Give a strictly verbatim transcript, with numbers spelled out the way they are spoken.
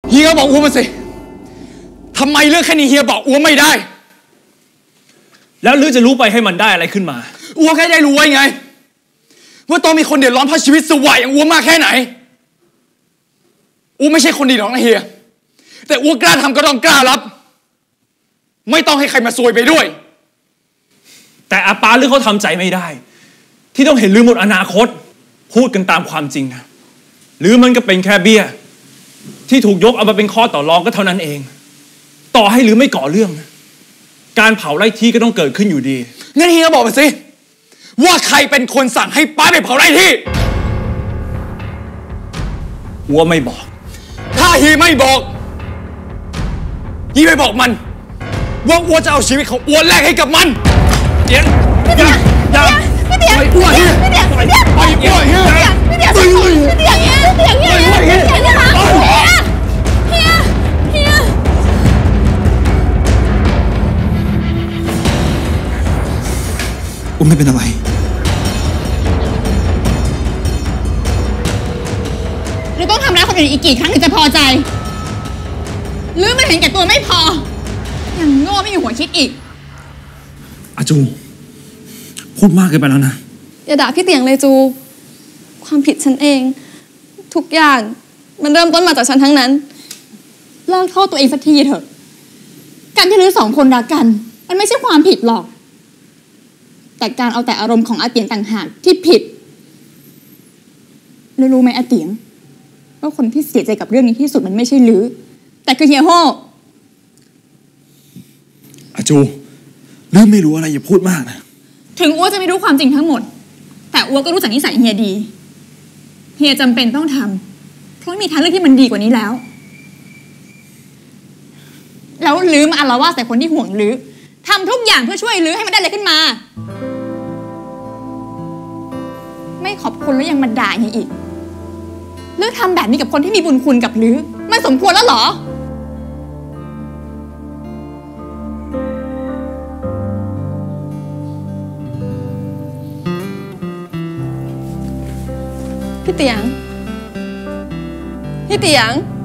เฮียบอกอัวมาสิทำไมเรื่องแค่นี้เฮียบอกอัวไม่ได้แล้วลือจะรู้ไปให้มันได้อะไรขึ้นมาอัวแค่ได้รู้ไว้ไงว่าต้องมีคนเดือดร้อนเพราะชีวิตสวายอย่างอัวมากแค่ไหนอัวไม่ใช่คนดีหรอกนะเฮียแต่อัวกล้าทำก็ต้องกล้ารับไม่ต้องให้ใครมาซวยไปด้วยแต่อาปาลือเขาทำใจไม่ได้ที่ต้องเห็นลือหมดอนาคตพูดกันตามความจริงนะหรือมันก็เป็นแค่เบี้ยที่ถูกยกเอามาเป็นข้อต่อรองก็เท่านั้นเองต่อให้หรือไม่ก่อเรื่องการเผาไร่ที่ก็ต้องเกิดขึ้นอยู่ดีงั้นเฮียบอกมาสิว่าใครเป็นคนสั่งให้ป้าไปเผาไร่ที่อัวไม่บอกถ้าเฮียไม่บอกเฮียไปบอกมันว่าอัวจะเอาชีวิตของอัวแลกให้กับมันเดี๋ยวพี่เตียงพี่เตียงพี่เตียงพี่เตียงพี่เตียงไปอัวเฮียพี่เตียงพี่เตียงพี่เตียงพี่เตียงพี่เตียงพี่เตียงพี่เตียงนะคะเฮียเฮียอัวไม่เป็นอะไรหรือต้องทำร้ายคนอื่นอีกกี่ครั้งถึงจะพอใจหรือมันเห็นแก่ตัวไม่พอยังโง่ไม่มีหัวคิดอีกอาจูพูดมากเกินไปแล้วนะอย่าด่าพี่เตียงเลยจูความผิดฉันเองทุกอย่างมันเริ่มต้นมาจากฉันทั้งนั้นเลิกโทษตัวเองสักทีเถอะการที่ลือสองคนรักกันมันไม่ใช่ความผิดหรอกแต่การเอาแต่อารมณ์ของอาเตียงต่างหากที่ผิดลือรู้ไหมอาเตียงว่าคนที่เสียใจกับเรื่องนี้ที่สุดมันไม่ใช่ลือแต่คือเฮียโฮอาจูเรื่องไม่รู้อะไรอย่าพูดมากนะถึงอัวจะไม่รู้ความจริงทั้งหมดแต่อัวก็รู้จักนิสัยเฮียดีเฮียจำเป็นต้องทำเพราะมีทางเลือกที่มันดีกว่านี้แล้วแล้วลือมาอาละวาดใส่คนที่ห่วงลือทำทุกอย่างเพื่อช่วยลือให้มันได้อะไรขึ้นมาไม่ขอบคุณแล้วยังมาด่าเฮียอีกลือทำแบบนี้กับคนที่มีบุญคุณกับลือมันสมควรแล้วเหรอพี่เตียงพี่เตียง